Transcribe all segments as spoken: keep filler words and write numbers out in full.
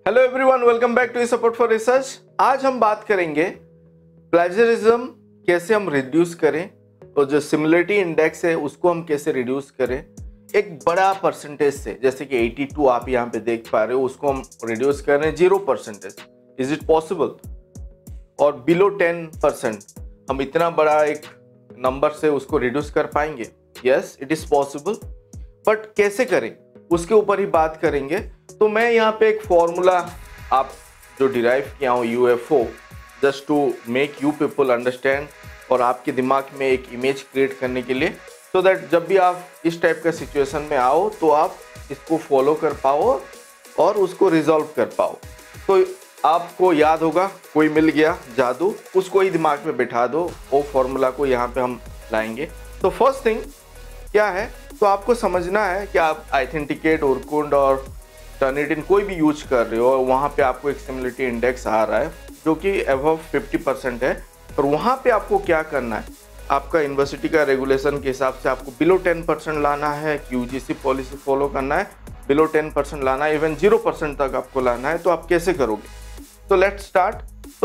Hello everyone, welcome back to support for research. आज हम बात करेंगे प्लेजरिज्म कैसे हम रिड्यूस करें और जो सिमिलरिटी इंडेक्स है उसको हम कैसे रिड्यूस करें एक बड़ा परसेंटेज से, जैसे कि बयासी आप यहाँ पे देख पा रहे हो, उसको हम रिड्यूस कर रहे हैं zero percentage. Is it possible? और बिलो टेन परसेंट हम इतना बड़ा एक नंबर से उसको रिड्यूस कर पाएंगे? Yes, it is possible, but कैसे करें उसके ऊपर ही बात करेंगे। तो मैं यहाँ पे एक फॉर्मूला आप जो डिराइव किया हूँ U F O, just to make you people understand और आपके दिमाग में एक इमेज क्रिएट करने के लिए, सो so दैट जब भी आप इस टाइप का सिचुएशन में आओ तो आप इसको फॉलो कर पाओ और उसको रिजॉल्व कर पाओ। तो आपको याद होगा, कोई मिल गया जादू, उसको ही दिमाग में बिठा दो, वो फॉर्मूला को यहाँ पे हम लाएंगे। तो फर्स्ट थिंग क्या है, तो आपको समझना है कि आप ऑथेंटिकेट, ओरकुंड और टर्निटिन कोई भी यूज कर रहे हो और वहाँ पे आपको एक सिमिलरिटी इंडेक्स आ रहा है जो कि अबव फिफ्टी परसेंट है, और वहाँ पे आपको क्या करना है, आपका यूनिवर्सिटी का रेगुलेशन के हिसाब से आपको बिलो टेन परसेंट लाना है, U G C policy follow करना है, बिलो टेन परसेंट लाना है, इवन जीरो परसेंट तक आपको लाना है। तो आप कैसे करोगे? तो लेट्स स्टार्ट। तो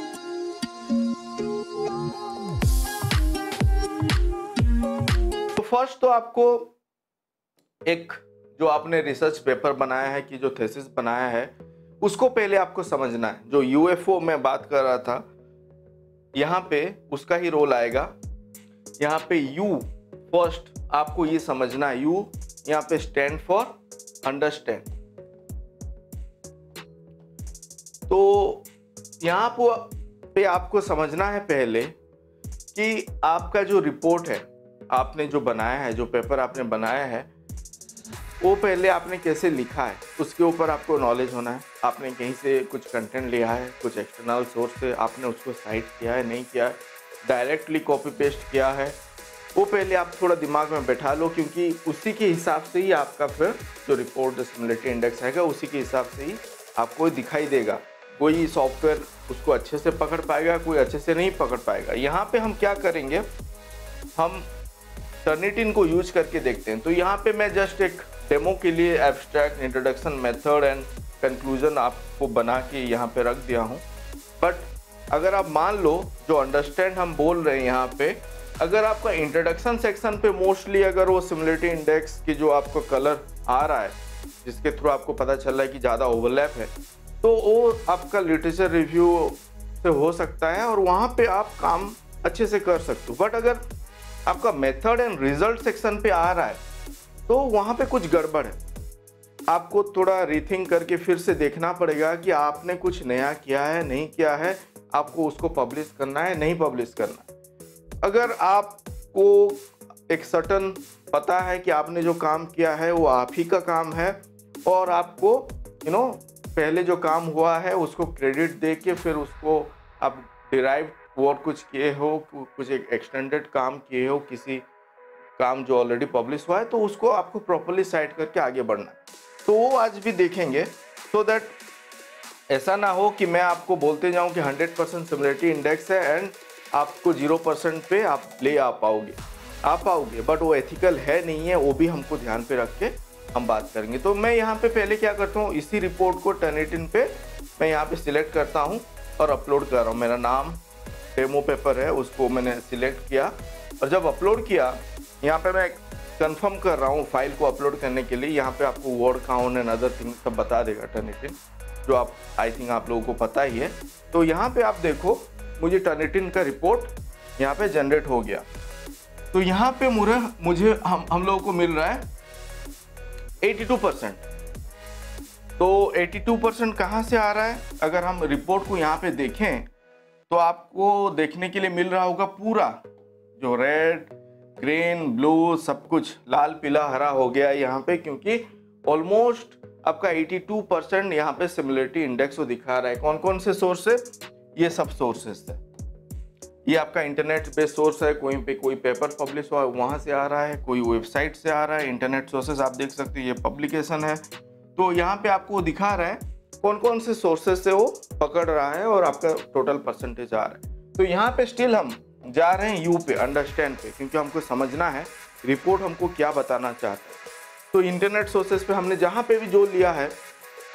फर्स्ट तो आपको एक जो आपने रिसर्च पेपर बनाया है कि जो थीसिस बनाया है उसको पहले आपको समझना है। जो यू एफ ओ मैं बात कर रहा था यहाँ पे उसका ही रोल आएगा। यहाँ पे यू फर्स्ट आपको ये समझना है, यू यहाँ पे स्टैंड फॉर अंडरस्टैंड। तो यहाँ पे आपको समझना है पहले कि आपका जो रिपोर्ट है, आपने जो बनाया है, जो पेपर आपने बनाया है, वो पहले आपने कैसे लिखा है उसके ऊपर आपको नॉलेज होना है। आपने कहीं से कुछ कंटेंट लिया है, कुछ एक्सटर्नल सोर्स से आपने उसको साइट किया है, नहीं किया है, डायरेक्टली कॉपी पेस्ट किया है, वो पहले आप थोड़ा दिमाग में बैठा लो, क्योंकि उसी के हिसाब से ही आपका फिर जो रिपोर्ट, जो सिमिलरिटी इंडेक्स आएगा उसी के हिसाब से ही आपको दिखाई देगा। कोई सॉफ्टवेयर उसको अच्छे से पकड़ पाएगा, कोई अच्छे से नहीं पकड़ पाएगा। यहाँ पे हम क्या करेंगे, हम टर्निटिन को यूज करके देखते हैं। तो यहाँ पे मैं जस्ट एक डेमो के लिए abstract, introduction, method and conclusion आपको बना के यहाँ पे रख दिया हूँ। बट अगर आप मान लो जो अंडरस्टैंड हम बोल रहे हैं यहाँ पे, अगर आपका इंट्रोडक्शन सेक्शन पे मोस्टली अगर वो सिमिलरिटी इंडेक्स की जो आपको कलर आ रहा है, जिसके थ्रू आपको पता चल रहा है कि ज़्यादा ओवरलैप है, तो वो आपका लिटरेचर रिव्यू से हो सकता है और वहाँ पे आप काम अच्छे से कर सकते हो। बट अगर आपका मेथड एंड रिजल्ट सेक्शन पे आ रहा है तो वहाँ पे कुछ गड़बड़ है। आपको थोड़ा रीथिंक करके फिर से देखना pड़ेगा कि आपने कुछ नया किया है, नहीं किया है, आपको उसको पब्लिश करना है, नहीं पब्लिश करना है। अगर आपको एक सर्टन पता है कि आपने जो काम किया है वो आप ही का काम है और आपको यू नो पहले जो काम हुआ है उसको क्रेडिट दे के फिर उसको आप डिराइव और कुछ किए हो, कुछ एक एक्सटेंडेड काम किए हो, किसी काम जो ऑलरेडी पब्लिश हुआ है, तो उसको आपको प्रॉपर्ली साइट करके आगे बढ़ना है। तो वो आज भी देखेंगे, सो दैट ऐसा ना हो कि मैं आपको बोलते जाऊं कि हंड्रेड परसेंट सिमिलरिटी इंडेक्स है एंड आपको जीरो परसेंट पे आप ले आ पाओगे आ पाओगे बट वो एथिकल है नहीं है, वो भी हमको ध्यान पे रख के हम बात करेंगे। तो मैं यहाँ पे पहले क्या करता हूँ, इसी रिपोर्ट को टर्निटिन पे मैं यहाँ पे सिलेक्ट करता हूँ और अपलोड कर रहा हूँ। मेरा नाम डेमो पेपर है, उसको मैंने सिलेक्ट किया और जब अपलोड किया, यहाँ पे मैं कंफर्म कर रहा हूँ फाइल को अपलोड करने के लिए। यहाँ पे आपको word count and other thing सब बता देगा टर्निटिन, जो आप आई थिंक आप लोगों को पता ही है। तो यहाँ पे आप देखो, मुझे टर्निटिन का रिपोर्ट यहाँ पे जनरेट हो गया। तो यहाँ पे मुझे मुझे हम हम लोगों को मिल रहा है बयासी परसेंट। तो बयासी परसेंट कहाँ से आ रहा है? अगर हम रिपोर्ट को यहाँ पे देखें तो आपको देखने के लिए मिल रहा होगा पूरा जो रेड, ग्रीन, ब्लू, सब कुछ लाल, पीला, हरा हो गया यहाँ पे, क्योंकि ऑलमोस्ट आपका बयासी परसेंट यहाँ पे सिमिलरिटी इंडेक्स को दिखा रहा है। कौन कौन से सोर्स है? ये सब सोर्सेस है। ये आपका इंटरनेट बेस्ड सोर्स है, कोई पे कोई पेपर पब्लिश हुआ वहाँ से आ रहा है, कोई वेबसाइट से आ रहा है। इंटरनेट सोर्सेस आप देख सकते हैं, ये पब्लिकेशन है। तो यहाँ पे आपको दिखा रहा है कौन कौन से सोर्सेस से वो पकड़ रहा है और आपका टोटल परसेंटेज आ रहा है। तो यहाँ पे स्टिल हम जा रहे हैं यू पे, अंडरस्टैंड पे, क्योंकि हमको समझना है रिपोर्ट हमको क्या बताना चाहता है। तो इंटरनेट सोर्सेस पे हमने जहाँ पे भी जो लिया है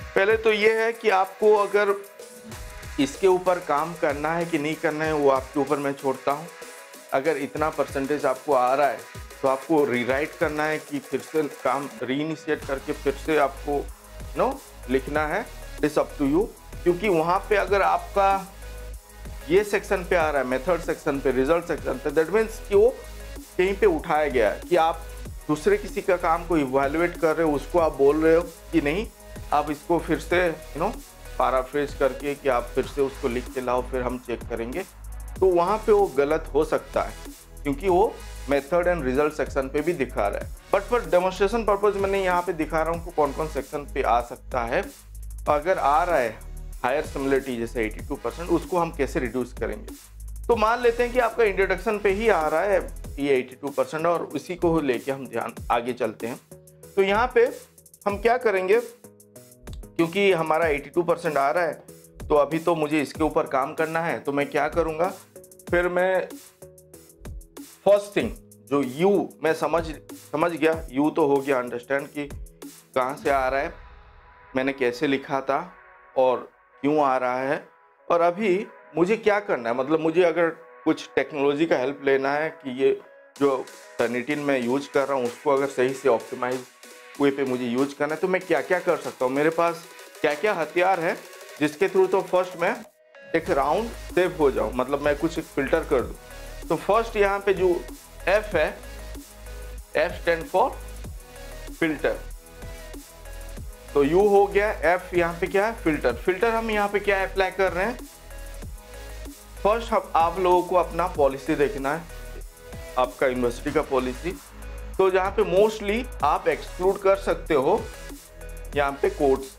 पहले तो ये है कि आपको अगर इसके ऊपर काम करना है कि नहीं करना है वो आपके ऊपर मैं छोड़ता हूँ। अगर इतना परसेंटेज आपको आ रहा है तो आपको रीराइट करना है कि फिर से काम रीइनिशिएट करके फिर से आपको नो लिखना है, इट्स अप टू यू। क्योंकि वहाँ पे अगर आपका ये सेक्शन पे आ रहा है, मेथड सेक्शन पे, रिजल्ट सेक्शन पे, दैट मीन्स कि वो कहीं पे उठाया गया है कि आप दूसरे किसी का काम को इवैल्यूएट कर रहे हो, उसको आप बोल रहे हो कि नहीं आप इसको फिर से यू नो पैराफ्रेज करके कि आप फिर से उसको लिख के लाओ फिर हम चेक करेंगे, तो वहाँ पे वो गलत हो सकता है क्योंकि वो मेथड एंड रिजल्ट सेक्शन पे भी दिखा रहा है। बट फॉर डेमोन्स्ट्रेशन पर्पज मैंने यहाँ पे दिखा रहा हूँ कौन कौन सेक्शन पे आ सकता है। अगर आ रहा है हायर सिमिलरिटी जैसे बयासी परसेंट, उसको हम कैसे रिड्यूस करेंगे। तो मान लेते हैं कि आपका इंट्रोडक्शन पे ही आ रहा है ये बयासी परसेंट और उसी को लेके हम ध्यान आगे चलते हैं। तो यहाँ पे हम क्या करेंगे, क्योंकि हमारा बयासी परसेंट आ रहा है तो अभी तो मुझे इसके ऊपर काम करना है, तो मैं क्या करूँगा, फिर मैं फर्स्ट थिंग जो यू मैं समझ समझ गया, यू तो हो गया अंडरस्टैंड कि कहाँ से आ रहा है, मैंने कैसे लिखा था और क्यों आ रहा है, और अभी मुझे क्या करना है। मतलब मुझे अगर कुछ टेक्नोलॉजी का हेल्प लेना है कि ये जो टर्निटिन मैं यूज कर रहा हूँ उसको अगर सही से ऑप्टिमाइज वे पे मुझे यूज करना है, तो मैं क्या क्या कर सकता हूँ, मेरे पास क्या क्या हथियार है जिसके थ्रू तो फर्स्ट मैं एक राउंड सेव हो जाऊँ, मतलब मैं कुछ एक फिल्टर कर दूँ। तो फर्स्ट यहाँ पे जो F है, F स्टैंड फॉर फिल्टर, तो U हो गया, F यहाँ पे क्या है, फिल्टर। फिल्टर हम यहाँ पे क्या अप्लाई कर रहे हैं, फर्स्ट हम आप लोगों को अपना पॉलिसी देखना है, आपका यूनिवर्सिटी का पॉलिसी। तो जहाँ पे मोस्टली आप एक्सक्लूड कर सकते हो यहाँ पे कोड्स,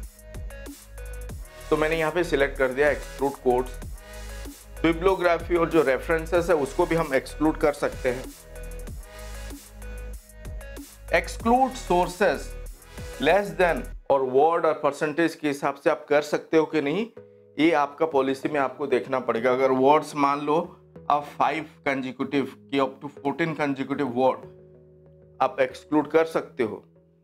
तो मैंने यहाँ पे सिलेक्ट कर दिया एक्सक्लूड कोड्स। बिब्लियोग्राफी और जो रेफरेंसेस है उसको भी हम एक्सक्लूड कर सकते हैं। एक्सक्लूड सोर्सेस लेस देन और वर्ड और परसेंटेज के हिसाब से आप कर सकते हो कि नहीं, ये आपका पॉलिसी में आपको देखना पड़ेगा। अगर वर्ड्स मान लो आप फाइव कंजिक्यूटिव की up to fourteen consecutive word आप एक्सक्लूड कर सकते हो।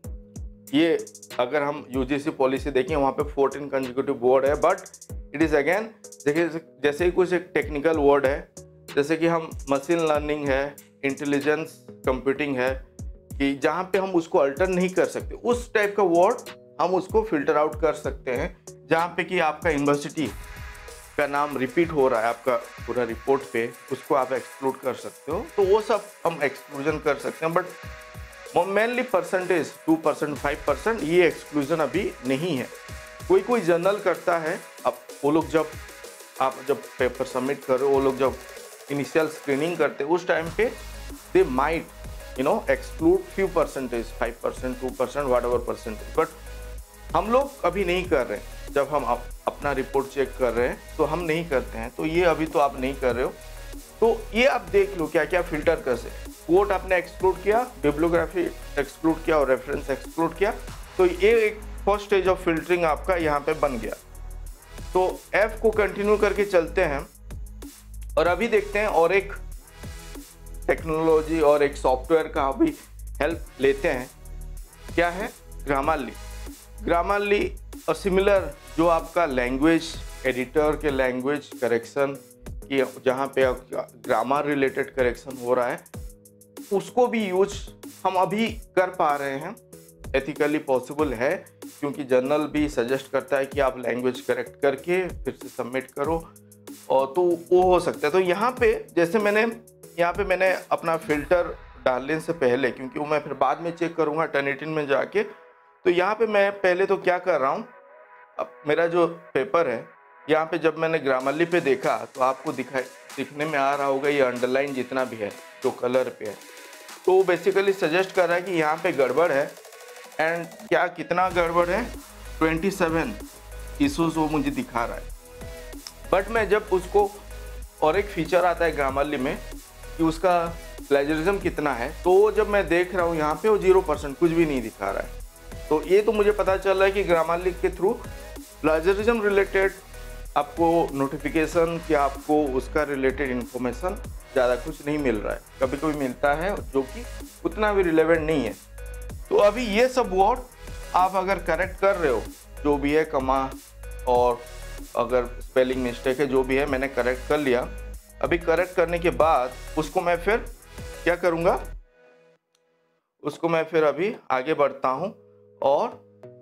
ये अगर हम यूजीसी पॉलिसी देखें वहाँ पे फोर्टीन कंजिक्यूटिव वर्ड है, बट इट इज़ अगेन देखिए जैसे ही कुछ एक टेक्निकल वर्ड है, जैसे कि हम मशीन लर्निंग है, इंटेलिजेंस कंप्यूटिंग है, कि जहाँ पे हम उसको अल्टर नहीं कर सकते, उस टाइप का वर्ड हम उसको फिल्टर आउट कर सकते हैं। जहाँ पे कि आपका यूनिवर्सिटी का नाम रिपीट हो रहा है आपका पूरा रिपोर्ट पे, उसको आप एक्सक्लूड कर सकते हो, तो वो सब हम एक्सक्लूजन कर सकते हैं। But mainly percentage two percent five percent ये एक्सक्लूजन अभी नहीं है। कोई कोई जर्नल करता है, अब वो लोग जब आप जब पेपर सबमिट करो, वो लोग जब इनिशियल स्क्रीनिंग करते उस टाइम पे they might you know exclude few percentage, five percent, two percent, whatever percentage. But हम लोग अभी नहीं कर रहे हैं, जब हम अप, अपना रिपोर्ट चेक कर रहे हैं तो हम नहीं करते हैं। तो ये अभी तो आप नहीं कर रहे हो, तो ये आप देख लो क्या क्या फिल्टर कर सकते। कोट आपने एक्सक्लूड किया, बिब्लियोग्राफी एक्सक्लूड किया और रेफरेंस एक्सक्लूड किया, तो ये एक फर्स्ट स्टेज ऑफ फिल्टरिंग आपका यहाँ पे बन गया। तो F को कंटिन्यू करके चलते हैं और अभी देखते हैं और एक टेक्नोलॉजी और एक सॉफ्टवेयर का भी हेल्प लेते हैं। क्या है, ग्रामरली। ग्रामरली और सिमिलर जो आपका लैंग्वेज एडिटर के लैंग्वेज करेक्शन की जहाँ पे ग्रामर रिलेटेड करेक्शन हो रहा है, उसको भी यूज हम अभी कर पा रहे हैं। एथिकली पॉसिबल है क्योंकि जर्नल भी सजेस्ट करता है कि आप लैंग्वेज करेक्ट करके फिर से सबमिट करो, और तो वो हो सकता है। तो यहाँ पे जैसे मैंने यहाँ पे मैंने अपना फिल्टर डालने से पहले, क्योंकि वो मैं फिर बाद में चेक करूँगा टर्निटिन में जाके, तो यहाँ पे मैं पहले तो क्या कर रहा हूँ, अब मेरा जो पेपर है यहाँ पे जब मैंने ग्रामरली पे देखा तो आपको दिखाई दिखने में आ रहा होगा ये अंडरलाइन जितना भी है जो कलर पे है, तो बेसिकली सजेस्ट कर रहा है कि यहाँ पे गड़बड़ है। एंड क्या कितना गड़बड़ है, सत्ताईस इशूज वो मुझे दिखा रहा है। बट मैं जब उसको, और एक फीचर आता है ग्रामरली में कि उसका प्लेजरिज्म कितना है, तो जब मैं देख रहा हूँ यहाँ पे वो जीरो परसेंट कुछ भी नहीं दिखा रहा है। तो ये तो मुझे पता चल रहा है कि ग्रामरली के थ्रू प्लेजरिज्म रिलेटेड आपको नोटिफिकेशन कि आपको उसका रिलेटेड इन्फॉर्मेशन ज़्यादा कुछ नहीं मिल रहा है, कभी कभी मिलता है जो कि उतना भी रिलेवेंट नहीं है। तो अभी ये सब वर्ड आप अगर करेक्ट कर रहे हो जो भी है कमा और अगर स्पेलिंग मिस्टेक है जो भी है मैंने करेक्ट कर लिया। अभी करेक्ट करने के बाद उसको मैं फिर क्या करूँगा, उसको मैं फिर अभी आगे बढ़ता हूँ और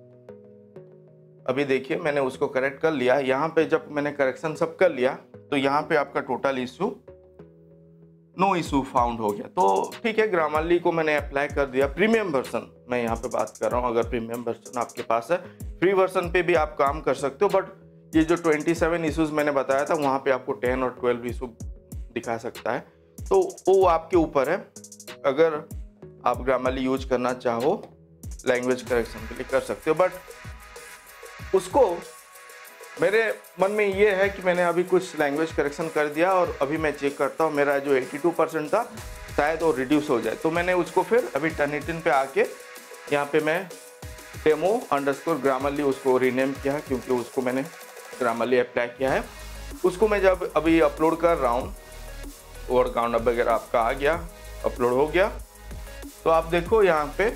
अभी देखिए मैंने उसको करेक्ट कर लिया। यहाँ पे जब मैंने करेक्शन सब कर लिया तो यहाँ पे आपका total issue no issue found हो गया। तो ठीक है, ग्रामरली को मैंने अप्लाई कर दिया। प्रीमियम वर्जन मैं यहाँ पे बात कर रहा हूँ, अगर प्रीमियम वर्जन आपके पास है, फ्री वर्जन पे भी आप काम कर सकते हो, बट ये जो सत्ताईस इशूज मैंने बताया था वहाँ पे आपको दस और बारह इशू दिखा सकता है। तो वो आपके ऊपर है, अगर आप ग्रामरली यूज करना चाहो लैंग्वेज करेक्शन के लिए कर सकते हो। बट उसको मेरे मन में ये है कि मैंने अभी कुछ लैंग्वेज करेक्शन कर दिया और अभी मैं चेक करता हूँ मेरा जो बयासी परसेंट था शायद वो रिड्यूस हो जाए। तो मैंने उसको फिर अभी टर्निटिन पे आके यहाँ पे मैं डेमो अंडरस्कोर ग्रामरली उसको रीनेम किया है, क्योंकि उसको मैंने ग्रामरली अप्लाई किया है। उसको मैं जब अभी अपलोड कर रहा हूँ, वर्ड काउंट वगैरह आपका आ गया, अपलोड हो गया, तो आप देखो यहाँ पे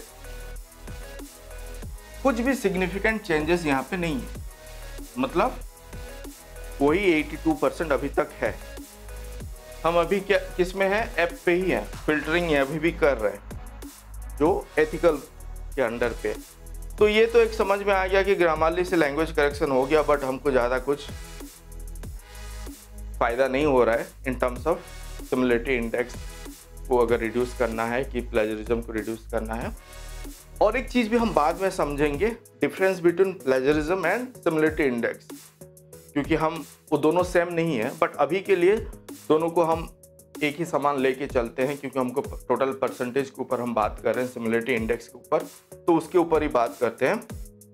कुछ भी सिग्निफिकेंट चेंजेस यहाँ पे नहीं है, मतलब वही बयासी परसेंट अभी तक है। हम अभी क्या किस में है, ऐप पे ही है, फिल्टरिंग है अभी भी कर रहे हैं जो एथिकल के अंडर पे। तो ये तो एक समझ में आ गया कि ग्रामरली से लैंग्वेज करेक्शन हो गया, बट हमको ज़्यादा कुछ फ़ायदा नहीं हो रहा है in terms of similarity index को अगर रिड्यूस करना है, कि प्लेजरिज्म को रिड्यूस करना है। और एक चीज़ भी हम बाद में समझेंगे, difference between plagiarism and similarity index, क्योंकि हम वो दोनों सेम नहीं है, बट अभी के लिए दोनों को हम एक ही समान लेके चलते हैं, क्योंकि हमको टोटल परसेंटेज के ऊपर हम बात कर रहे हैं, सिमिलरिटी इंडेक्स के ऊपर, तो उसके ऊपर ही बात करते हैं।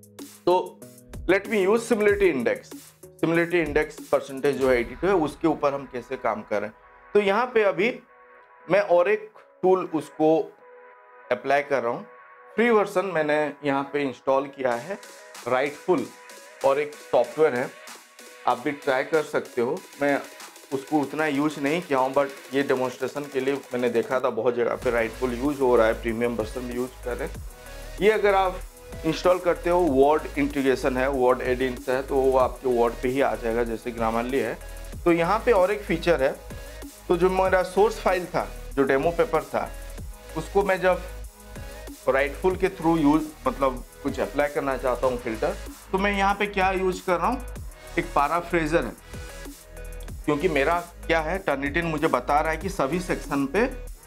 तो let me use similarity index. Similarity index percentage जो है बयासी है, उसके ऊपर हम कैसे काम कर रहे हैं। तो यहाँ पे अभी मैं और एक टूल उसको अप्लाई कर रहा हूँ। फ्री वर्जन मैंने यहाँ पे इंस्टॉल किया है राइटफुल, और एक सॉफ्टवेयर है, आप भी ट्राई कर सकते हो। मैं उसको उतना यूज नहीं किया हूँ, बट ये डेमोन्स्ट्रेशन के लिए मैंने देखा था बहुत जगह पे राइटफुल यूज हो रहा है, प्रीमियम वर्जन भी यूज कर रहे हैं। ये अगर आप इंस्टॉल करते हो, वर्ड इंटीग्रेशन है, वर्ड एडिंग्स है, तो वो आपके वर्ड पे ही आ जाएगा जैसे ग्रामरली है। तो यहाँ पे और एक फीचर है, तो जो मेरा सोर्स फाइल था, जो डेमो पेपर था, उसको मैं जब राइटफुल के थ्रू यूज मतलब कुछ अप्लाई करना चाहता हूँ फिल्टर, तो मैं यहाँ पे क्या यूज कर रहा हूँ, एक पैराफ्रेजर है, क्योंकि मेरा क्या है, टर्निटिन मुझे बता रहा है कि सभी सेक्शन पे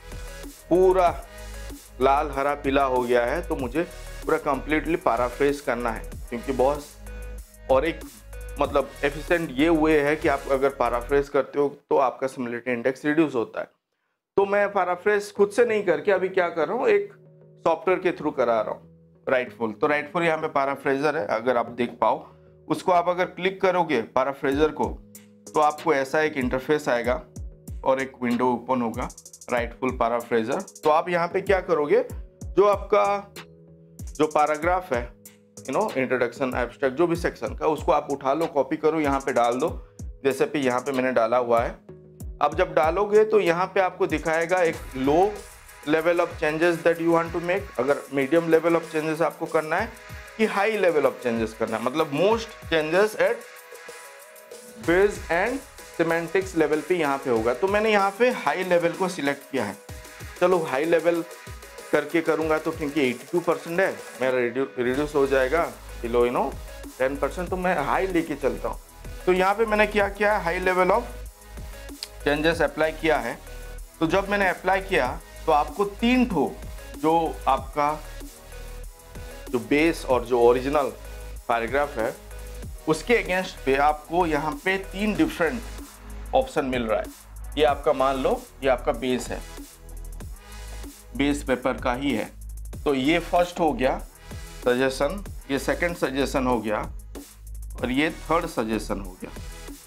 पूरा लाल हरा पीला हो गया है, तो मुझे पूरा कंप्लीटली पैराफ्रेज करना है, क्योंकि बहुत और एक मतलब एफिशिएंट ये वे है कि आप अगर पैराफ्रेज करते हो तो आपका सिमिलरिटी इंडेक्स रिड्यूस होता है। तो मैं पैराफ्रेज खुद से नहीं करके अभी क्या कर रहा हूँ, एक सॉफ्टवेयर के थ्रू करा रहा हूँ, राइटफुल। तो राइटफुल यहाँ पे पैराफ्रेजर है, अगर आप देख पाओ उसको, आप अगर क्लिक करोगे पैराफ्रेजर को तो आपको ऐसा एक इंटरफेस आएगा और एक विंडो ओपन होगा, राइटफुल पैराफ्रेजर। तो आप यहाँ पे क्या करोगे, जो आपका जो पैराग्राफ है, यू नो इंट्रोडक्शन, एब्स्ट्रैक्ट, जो भी सेक्शन का, उसको आप उठा लो, कॉपी करो, यहाँ पे डाल दो, जैसे कि यहाँ पे मैंने डाला हुआ है। अब जब डालोगे तो यहाँ पे आपको दिखाएगा एक low level of changes that you want to make, अगर मीडियम लेवल ऑफ चेंजेस आपको करना है कि हाई लेवल ऑफ चेंजेस करना है, मतलब most changes at phrase and semantics level पे यहाँ पे होगा। तो मैंने यहाँ पे हाई लेवल को सिलेक्ट किया है। चलो हाई लेवल करके करूँगा तो क्योंकि बयासी परसेंट है, मेरा रिड्यूस हो जाएगा below you know ten percent, तो मैं हाई लेके चलता हूँ। तो यहाँ पे मैंने क्या किया, high level of changes apply किया है। तो जब मैंने अप्लाई किया तो आपको तीन ठो जो आपका जो बेस और जो ओरिजिनल पैराग्राफ है उसके अगेंस्ट पे आपको यहाँ पे तीन डिफरेंट ऑप्शन मिल रहा है। ये आपका मान लो ये आपका बेस है, बेस पेपर का ही है, तो ये फर्स्ट हो गया सजेशन, ये सेकंड सजेशन हो गया और ये थर्ड सजेशन हो गया।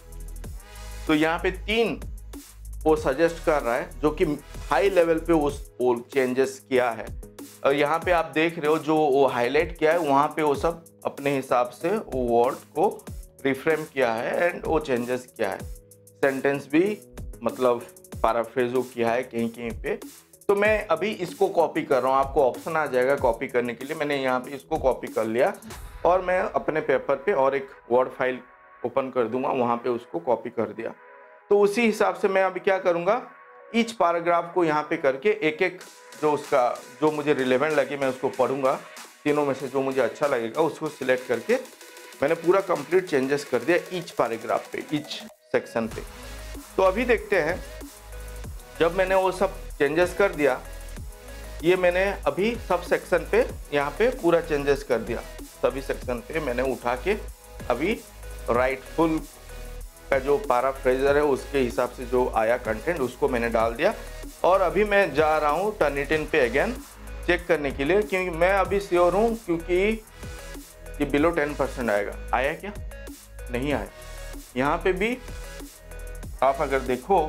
तो यहाँ पे तीन वो सजेस्ट कर रहा है जो कि हाई लेवल पे उस वो चेंजेस किया है, और यहाँ पे आप देख रहे हो जो वो हाईलाइट किया है वहाँ पे वो सब अपने हिसाब से वो वर्ड को रिफ्रेम किया है एंड वो चेंजेस किया है। सेंटेंस भी मतलब पैराफ्रेजो किया है कहीं कहीं पे। तो मैं अभी इसको कॉपी कर रहा हूँ, आपको ऑप्शन आ जाएगा कॉपी करने के लिए। मैंने यहाँ पे इसको कॉपी कर लिया और मैं अपने पेपर पे और एक वर्ड फाइल ओपन कर दूंगा, वहाँ पे उसको कॉपी कर दिया। तो उसी हिसाब से मैं अभी क्या करूँगा, ईच पैराग्राफ को यहाँ पे करके एक एक जो उसका जो मुझे रिलेवेंट लगे मैं उसको पढ़ूंगा, तीनों में से जो मुझे अच्छा लगेगा उसको सिलेक्ट करके मैंने पूरा कंप्लीट चेंजेस कर दिया ईच पैराग्राफ पे, ईच सेक्शन पे। तो अभी देखते हैं, जब मैंने वो सब चेंजेस कर दिया, ये मैंने अभी सब सेक्शन पे यहाँ पे पूरा चेंजेस कर दिया, सभी सेक्शन पे मैंने उठा के अभी राइटफुल का जो पैराफ्रेजर है उसके हिसाब से जो आया कंटेंट उसको मैंने डाल दिया। और अभी मैं जा रहा हूँ टर्निटिन पे अगेन चेक करने के लिए, क्योंकि मैं अभी श्योर हूँ क्योंकि ये बिलो टेन परसेंट आएगा। आया क्या? नहीं आया। यहाँ पे भी आप अगर देखो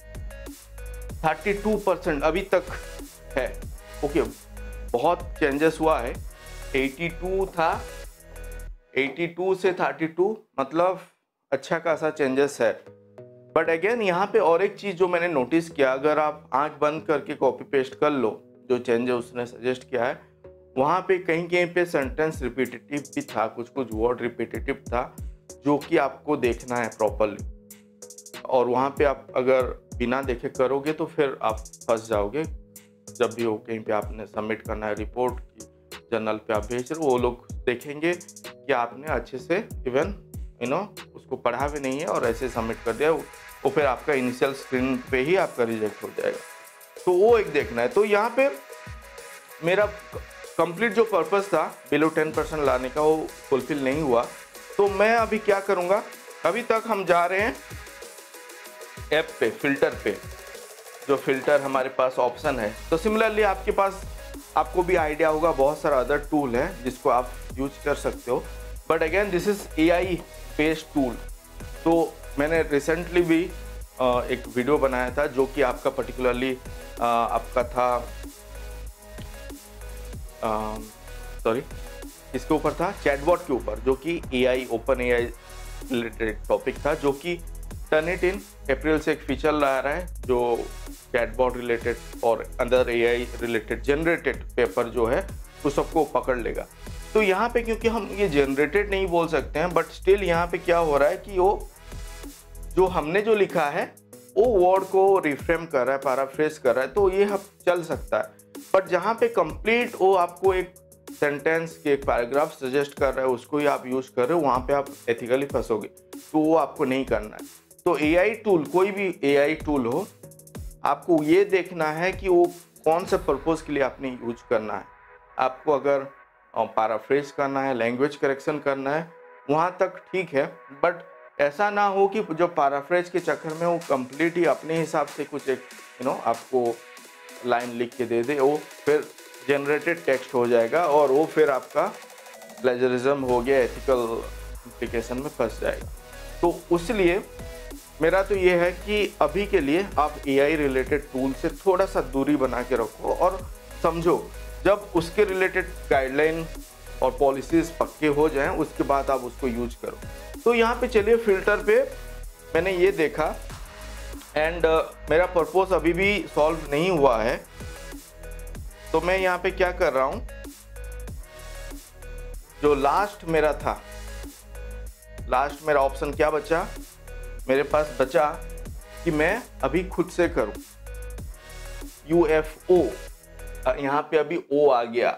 थर्टी टू परसेंट अभी तक है। ओके, बहुत चेंजेस हुआ है। एटी टू था, एटी टू से थर्टी टू, मतलब अच्छा खासा चेंजेस है। बट अगेन यहाँ पे और एक चीज़ जो मैंने नोटिस किया, अगर आप आंख बंद करके कॉपी पेस्ट कर लो जो चेंजेस उसने सजेस्ट किया है, वहाँ पे कहीं कहीं पे सेंटेंस रिपीटेटिव भी था, कुछ कुछ वर्ड रिपीटेटिव था जो कि आपको देखना है प्रॉपरली। और वहाँ पे आप अगर बिना देखे करोगे तो फिर आप फंस जाओगे। जब भी हो कहीं पे आपने सबमिट करना है रिपोर्ट की, जर्नल पे आप भेज रहे हो, वो लोग देखेंगे कि आपने अच्छे से इवन यू नो उसको पढ़ा भी नहीं है और ऐसे सबमिट कर दिया, वो फिर आपका इनिशियल स्क्रीन पे ही आपका रिजेक्ट हो जाएगा। तो वो एक देखना है। तो यहाँ पे मेरा कंप्लीट जो पर्पस था बिलो टेन परसेंट लाने का वो फुलफिल नहीं हुआ। तो मैं अभी क्या करूँगा, अभी तक हम जा रहे हैं ऐप पे, फिल्टर पे, जो फिल्टर हमारे पास ऑप्शन है। तो सिमिलरली आपके पास, आपको भी आइडिया होगा, बहुत सारा अदर टूल है जिसको आप यूज कर सकते हो। But again this is A I based tool. तो मैंने रिसेंटली भी एक वीडियो बनाया था जो कि आपका पर्टिकुलरली आपका था, सॉरी इसके ऊपर था, चैटबॉट के ऊपर, जो कि A I, open A I related topic था, जो कि टर्निटिन अप्रैल से एक फीचर ला रहा है जो चैटबॉट रिलेटेड और other A I related generated paper जो है वो सबको पकड़ लेगा। तो यहाँ पे क्योंकि हम ये जनरेटेड नहीं बोल सकते हैं, बट स्टिल यहाँ पे क्या हो रहा है कि वो जो हमने जो लिखा है वो वर्ड को रिफ्रेम कर रहा है, पैराफ्रेज कर रहा है, तो ये अब चल सकता है। बट जहाँ पे कंप्लीट वो आपको एक सेंटेंस के एक पैराग्राफ सजेस्ट कर रहा है, उसको ही आप यूज कर रहे हो, वहाँ पे आप एथिकली फंसोगे, तो वो आपको नहीं करना है। तो ए आई टूल, कोई भी ए आई टूल हो, आपको ये देखना है कि वो कौन से पर्पस के लिए आपने यूज करना है। आपको अगर पैराफ्रेज करना है, लैंग्वेज करेक्शन करना है, वहाँ तक ठीक है। बट ऐसा ना हो कि जो पैराफ्रेज के चक्कर में वो कंप्लीट ही अपने हिसाब से कुछ एक यू नो आपको लाइन लिख के दे दे, वो फिर जनरेटेड टेक्स्ट हो जाएगा और वो फिर आपका प्लेजरिज्म हो गया, एथिकल इम्प्लीकेशन में फंस जाएगा। तो उसलिए मेरा तो ये है कि अभी के लिए आप ए आई रिलेटेड टूल से थोड़ा सा दूरी बना के रखो और समझो, जब उसके रिलेटेड गाइडलाइन और पॉलिसीज पक्के हो जाएं उसके बाद आप उसको यूज करो। तो यहाँ पे चलिए फिल्टर पे मैंने ये देखा एंड uh, मेरा पर्पस अभी भी सॉल्व नहीं हुआ है। तो मैं यहाँ पे क्या कर रहा हूँ, जो लास्ट मेरा था, लास्ट मेरा ऑप्शन क्या बचा, मेरे पास बचा कि मैं अभी खुद से करूं, यू एफ ओ। यहाँ पे अभी ओ आ गया।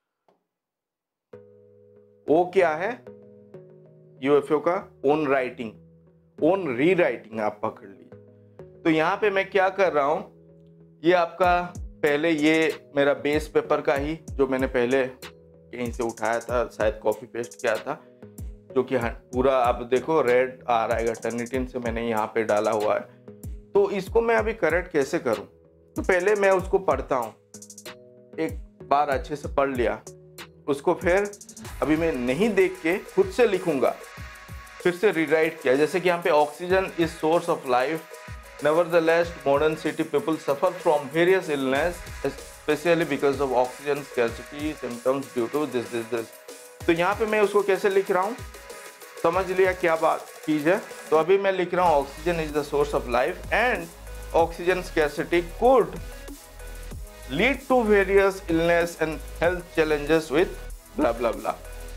ओ क्या है? यू एफ ओ का own writing, own rewriting आप पकड़ लीजिए। तो यहाँ पे मैं क्या कर रहा हूं, ये आपका पहले ये मेरा बेस पेपर का ही जो मैंने पहले कहीं से उठाया था, शायद कॉपी पेस्ट किया था, जो कि पूरा आप देखो रेड आ रहा है, टर्निटिन से मैंने यहाँ पे डाला हुआ है। तो इसको मैं अभी करेक्ट कैसे करूँ? तो पहले मैं उसको पढ़ता हूँ, एक बार अच्छे से पढ़ लिया, उसको फिर अभी मैं नहीं देख के खुद से लिखूंगा, फिर से रीराइट किया। जैसे कि यहाँ पे oxygen is source of life, nevertheless modern city people suffer from various illness especially because of oxygen scarcity symptoms due to this this this। तो यहाँ पे मैं उसको कैसे लिख रहा हूँ, समझ लिया क्या बात चीज है। तो अभी मैं लिख रहा हूँ oxygen is the source of life and oxygen scarcity could lead to various illness and health challenges with blah blah blah।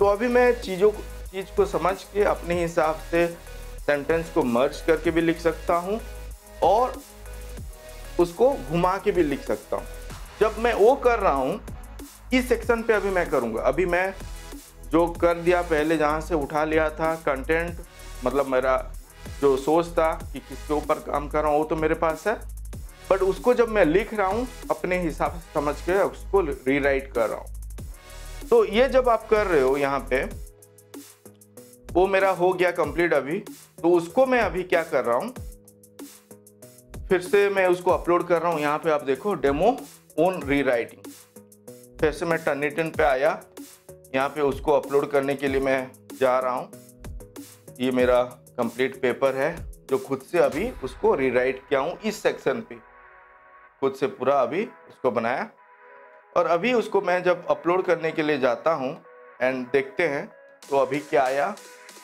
तो अभी मैं चीज़ों चीज़ को समझ के अपने हिसाब से सेंटेंस को मर्ज करके भी लिख सकता हूँ और उसको घुमा के भी लिख सकता हूँ। जब मैं वो कर रहा हूँ, इस सेक्शन पे अभी मैं करूँगा। अभी मैं जो कर दिया पहले, जहाँ से उठा लिया था कंटेंट, मतलब मेरा जो सोच था कि किसके ऊपर काम कर रहा हूँ वो तो मेरे पास है, बट उसको जब मैं लिख रहा हूँ अपने हिसाब से समझ के उसको रीराइट कर रहा हूँ। तो ये जब आप कर रहे हो यहाँ पे, वो मेरा हो गया कंप्लीट अभी। तो उसको मैं अभी क्या कर रहा हूँ, फिर से मैं उसको अपलोड कर रहा हूँ। यहाँ पे आप देखो डेमो ऑन रीराइटिंग। फिर से मैं टर्निटिन पे आया, यहाँ पे उसको अपलोड करने के लिए मैं जा रहा हूँ। ये मेरा कंप्लीट पेपर है जो खुद से अभी उसको रीराइट किया हूँ इस सेक्शन पे, खुद से पूरा अभी उसको बनाया। और अभी उसको मैं जब अपलोड करने के लिए जाता हूँ एंड देखते हैं तो अभी क्या आया,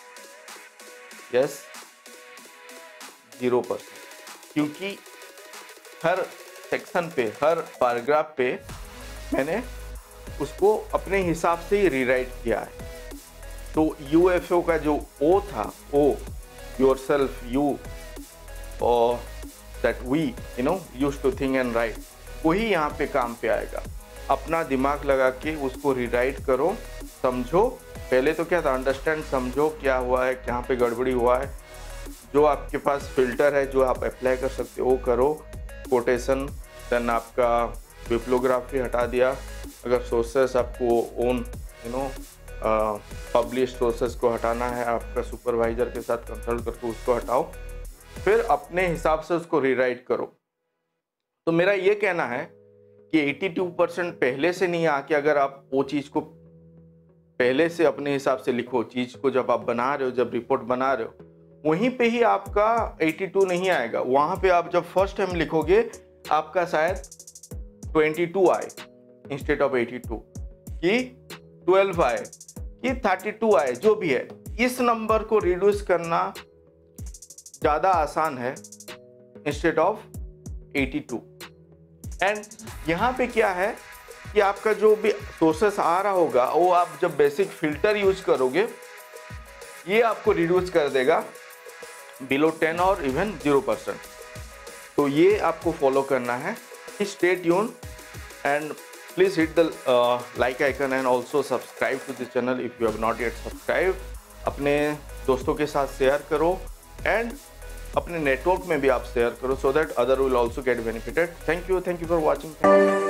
यस जीरो परसेंट, क्योंकि हर सेक्शन पे, हर पैराग्राफ पे मैंने उसको अपने हिसाब से ही रीराइट किया है। तो यू एफ ओ का जो ओ था, ओ योरसेल्फ, यू और that we you know used to think and write, वही यहाँ पे काम पे आएगा। अपना दिमाग लगा के उसको रीराइट करो, समझो। पहले तो क्या था, अंडरस्टैंड, समझो क्या हुआ है, कहाँ पे गड़बड़ी हुआ है। जो आपके पास फिल्टर है जो आप अप्लाई कर सकते हो वो करो। कोटेशन, देन आपका बिब्लियोग्राफी हटा दिया। अगर सोर्सेस आपको own you know publish sources को हटाना है, आपका सुपरवाइजर के साथ कंसल्ट करके उसको हटाओ, फिर अपने हिसाब से उसको रीराइट करो। तो मेरा ये कहना है कि बयासी परसेंट पहले से नहीं आके, अगर आप वो चीज़ को पहले से अपने हिसाब से लिखो, चीज़ को जब आप बना रहे हो, जब रिपोर्ट बना रहे हो, वहीं पे ही आपका बयासी नहीं आएगा। वहाँ पे आप जब फर्स्ट टाइम लिखोगे आपका शायद बाईस आए इंस्टेड ऑफ बयासी, कि बारह आए कि बत्तीस आए, जो भी है। इस नंबर को रिड्यूस करना ज़्यादा आसान है इंस्टेड ऑफ बयासी। एंड यहाँ पे क्या है कि आपका जो भी सोर्सेस आ रहा होगा वो आप जब बेसिक फिल्टर यूज करोगे, ये आपको रिड्यूस कर देगा बिलो टेन और इवन जीरो परसेंट। तो ये आपको फॉलो करना है। Stay tune and please hit the like icon and also subscribe to this channel if you have not yet subscribe. अपने दोस्तों के साथ शेयर करो एंड अपने नेटवर्क में भी आप शेयर करो, so that other will also get benefited. Thank you thank you for watching.